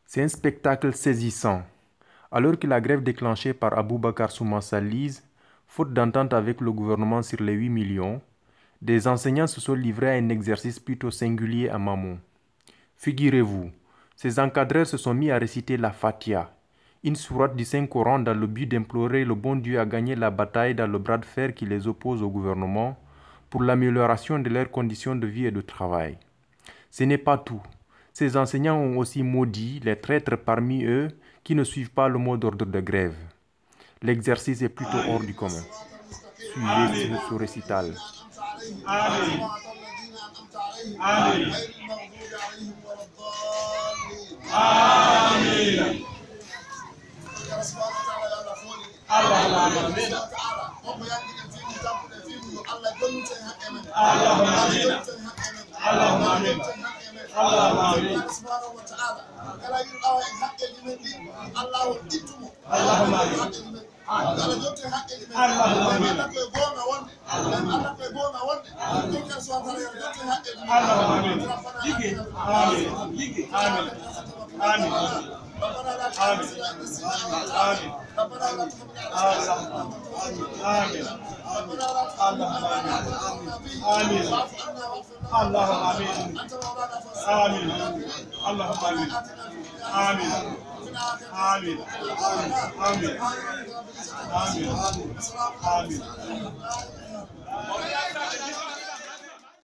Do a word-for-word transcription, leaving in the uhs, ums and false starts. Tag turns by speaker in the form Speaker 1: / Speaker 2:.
Speaker 1: C'est un spectacle saisissant. Alors que la grève déclenchée par Aboubakar Soumassa lise, faute d'entente avec le gouvernement sur les huit millions, des enseignants se sont livrés à un exercice plutôt singulier à Mamou. Figurez-vous, ces encadreurs se sont mis à réciter la Fatiha, une sourate du Saint-Coran dans le but d'implorer le bon Dieu à gagner la bataille dans le bras de fer qui les oppose au gouvernement pour l'amélioration de leurs conditions de vie et de travail. Ce n'est pas tout. Ces enseignants ont aussi maudit les traîtres parmi eux qui ne suivent pas le mot d'ordre de grève. L'exercice est plutôt hors du commun. Suivez ce récital.
Speaker 2: آمين آمين آمين اللهم آمين اللهم آمين اللهم آمين اللهم آمين اللهم آمين آمين آمين آمين آمين